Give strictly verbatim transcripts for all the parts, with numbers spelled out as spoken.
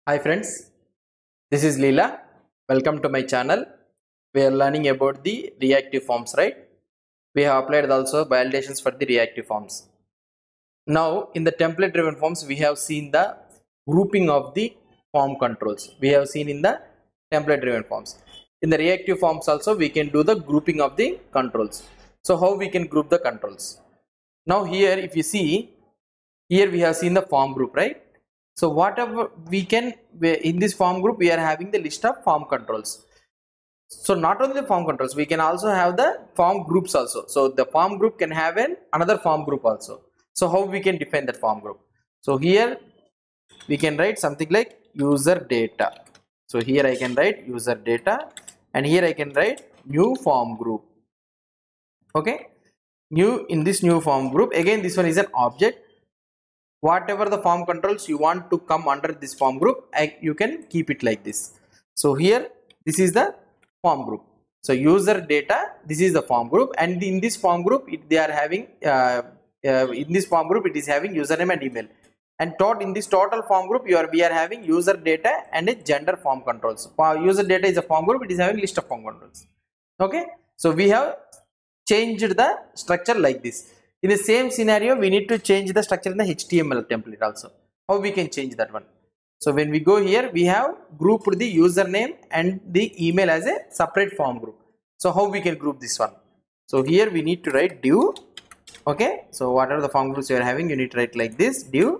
Hi friends, this is Leela. Welcome to my channel. We are learning about the reactive forms, right? We have applied also validations for the reactive forms. Now in the template driven forms we have seen the grouping of the form controls. We have seen in the template driven forms. In the reactive forms also we can do the grouping of the controls. So how we can group the controls? Now here if you see, here we have seen the form group, right? So whatever we can, in this form group we are having the list of form controls. So not only the form controls, we can also have the form groups also. So the form group can have an another form group also. So how we can define that form group? So here we can write something like user data. So here I can write user data, and here I can write new form group. Okay, new in this new form group, again this one is an object. Whatever the form controls you want to come under this form group, I, you can keep it like this. So here this is the form group. So user data, this is the form group, and in this form group it, they are having uh, uh, in this form group it is having username and email, and tot in this total form group you are we are having user data and a gender form controls. For user data is a form group, it is having list of form controls. Okay, so we have changed the structure like this. In the same scenario, we need to change the structure in the H T M L template also. How we can change that one? So when we go here, we have grouped the username and the email as a separate form group. So how we can group this one? So here we need to write div. Okay, so whatever the form groups you are having, you need to write like this, div.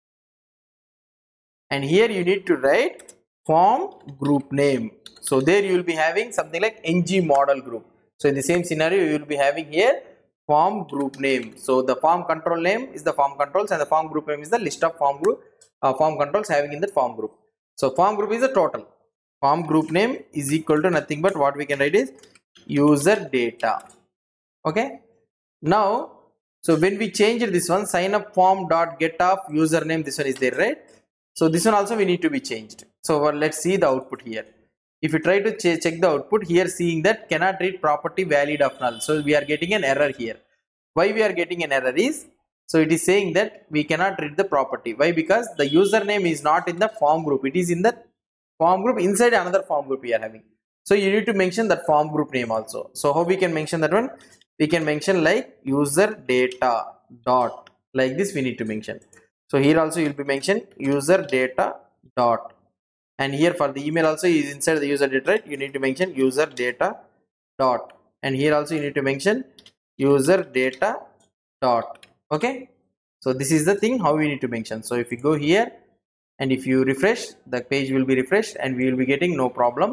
And here you need to write form group name. So there you will be having something like N G model group. So in the same scenario, you will be having here form group name. So the form control name is the form controls, and the form group name is the list of form group uh, form controls having in the form group. So form group is the total. Form group name is equal to nothing but what we can write is user data. Okay. Now, so when we change this one, sign up form dot get of username, this one is there, right? So this one also we need to be changed. So well, let's see the output here. If you try to ch check the output here, seeing that cannot read property valid of null. So we are getting an error here. Why we are getting an error is, so it is saying that we cannot read the property. Why? Because the username is not in the form group. It is in the form group inside another form group we are having. So you need to mention that form group name also. So how we can mention that one? We can mention like user data dot, like this we need to mention. So here also you will be mentioned user data dot. And here for the email also is inside the user data, right? You need to mention user data dot, and here also you need to mention user data dot. Okay, so this is the thing how we need to mention. So if you go here and if you refresh, the page will be refreshed and we will be getting no problem.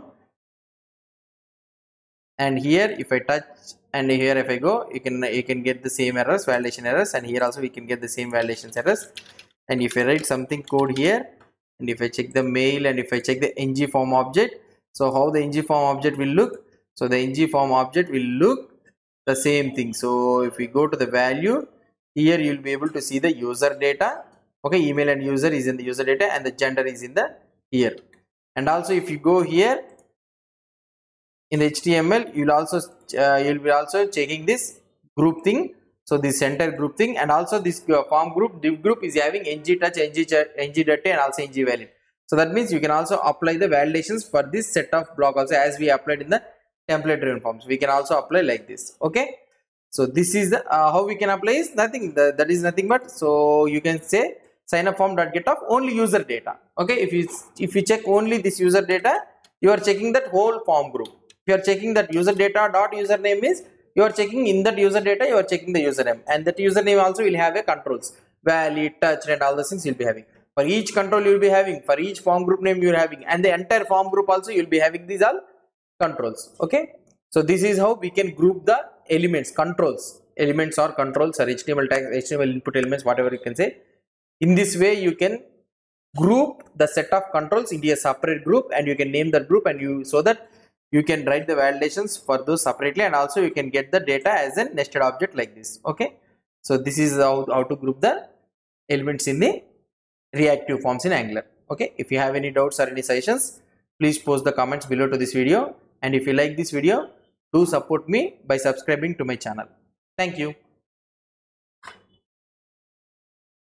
And here if I touch and here if I go, you can you can get the same errors, validation errors, and here also we can get the same validations errors. And if I write something code here, and if I check the mail and if I check the N G form object, so how the N G form object will look? So the N G form object will look the same thing. So if we go to the value, here you will be able to see the user data. Okay, email and user is in the user data and the gender is in the here. And also if you go here in the H T M L, you will also uh, you will be also checking this group thing. So this center group thing, and also this form group div group is having N G touch, N G N G data, and also N G valid. So that means you can also apply the validations for this set of block also, as we applied in the template driven forms. We can also apply like this. Okay. So this is the uh, how we can apply is nothing. The, that is nothing but, so you can say sign up form dot get of only user data. Okay. If you if you check only this user data, you are checking that whole form group. If you are checking that user data dot username is, you are checking in that user data, you are checking the username, and that username also will have a controls, valid, touch, and all the things you will be having. For each control you will be having, for each form group name you are having, and the entire form group also you will be having these all controls. Okay, so this is how we can group the elements, controls, elements or controls or H T M L tags, H T M L input elements, whatever you can say. In this way you can group the set of controls into a separate group, and you can name that group, and you so that you can write the validations for those separately, and also you can get the data as a nested object like this. Okay, so this is how, how to group the elements in the reactive forms in Angular. Okay, if you have any doubts or any suggestions, please post the comments below to this video, and if you like this video, do support me by subscribing to my channel. Thank you.